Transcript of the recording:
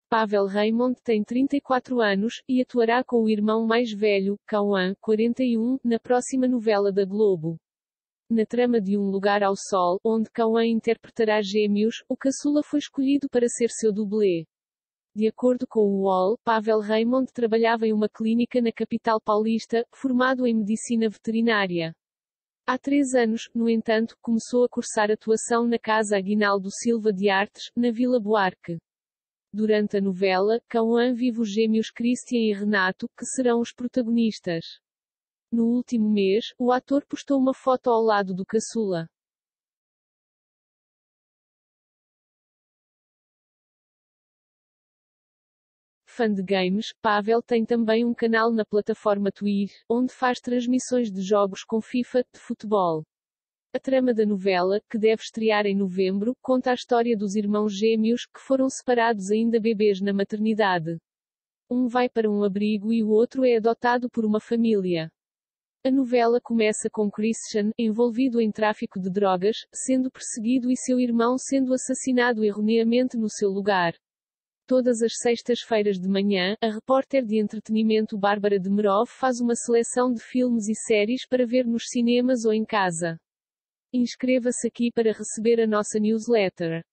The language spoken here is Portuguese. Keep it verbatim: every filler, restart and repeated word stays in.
Pavel Raymond tem trinta e quatro anos, e atuará com o irmão mais velho, Cauã, quarenta e um, na próxima novela da Globo. Na trama de Um Lugar ao Sol, onde Cauã interpretará gêmeos, o caçula foi escolhido para ser seu dublê. De acordo com o U O L, Pavel Raymond trabalhava em uma clínica na capital paulista, formado em medicina veterinária. Há três anos, no entanto, começou a cursar atuação na Casa Aguinaldo Silva de Artes, na Vila Buarque. Durante a novela, Cauã vive os gêmeos Christian e Renato, que serão os protagonistas. No último mês, o ator postou uma foto ao lado do caçula. Fã de games, Pavel tem também um canal na plataforma Twitch, onde faz transmissões de jogos com FIFA, de futebol. A trama da novela, que deve estrear em novembro, conta a história dos irmãos gêmeos, que foram separados ainda bebês na maternidade. Um vai para um abrigo e o outro é adotado por uma família. A novela começa com Christian, envolvido em tráfico de drogas, sendo perseguido e seu irmão sendo assassinado erroneamente no seu lugar. Todas as sextas-feiras de manhã, a repórter de entretenimento Bárbara Demerov faz uma seleção de filmes e séries para ver nos cinemas ou em casa. Inscreva-se aqui para receber a nossa newsletter.